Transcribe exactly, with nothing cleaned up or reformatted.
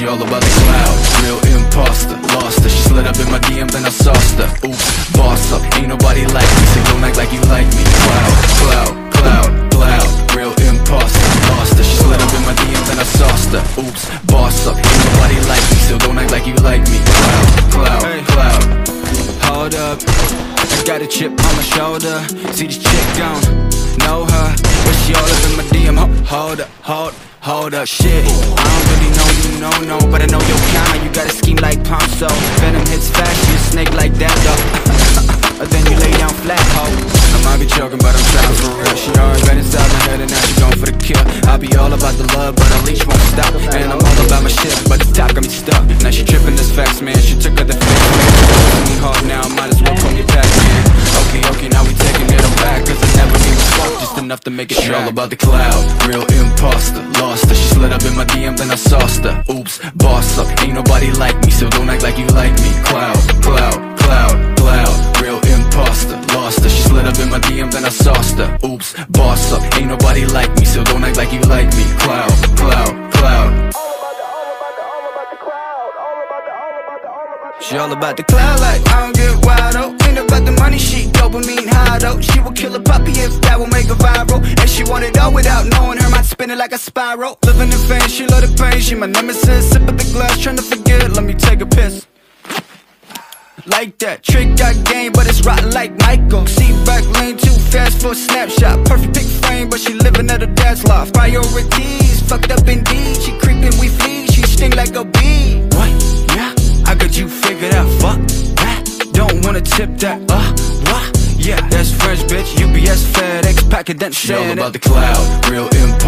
She all about the cloud, real imposter. Lost her, she slid up in my D M, then I sauced her. Oops, boss up, ain't nobody like me, so don't act like you like me. Cloud, cloud, cloud, cloud, real imposter. Lost her, she slid up in my D M, then I sauced her. Oops, boss up, ain't nobody like me, so don't act like you like me. Cloud, cloud, hey, cloud. Hold up, I got a chip on my shoulder. See this chick gone, know her, but she all up in my D M. Hold up, hold, hold up, shit. I don't really know you, no, no, but I know your kind. You got a scheme like Ponzo. Venom hits fast, you a snake like that, though. Then you lay down flat, ho. I might be joking, but I'm trying for real. She already got inside my head and now she going for the kill. I be all about the love, but her leash won't stop. And I'm all about my shit, but the top got me stuck. Now she tripping this facts, man. She took her the face, man. Me hard now, might as well call me back, man. Okay, okay, now we taking it all back, cause I never gave a fuck, just enough to make it She track. all about the cloud, real imposter. Lost her, she slid up in my D M, then I sauced her. Oops, boss up, ain't nobody like me, so don't act like you like me. Cloud, cloud, cloud, cloud, real imposter. Lost her, she slid up in my D M, then I sauced her. Oops, boss up, ain't nobody like me, so don't act like you like me. Cloud, cloud, cloud. She all about the cloud like I don't get wild, oh. Ain't about the money, she dopamine high, though. She would kill a puppy if that would make her viral. And she want it all without knowing her mind spinning like a spiral. Living in pain, she love the pain, she my nemesis. Sip of the glass, trying to forget, let me take a piss. Like that, trick got game, but it's rotten like Michael. See back lane too fast for a snapshot. Perfect pick frame, but she living at her dad's loft. Priorities, fucked up indeed. She creeping, we flee, she sting like a bee. What? Yeah, I got you figured out, fuck that. Don't wanna tip that, uh, what? Yeah, that's French, bitch, U B S, FedEx, packet, then She all send about it. the cloud, real imposter.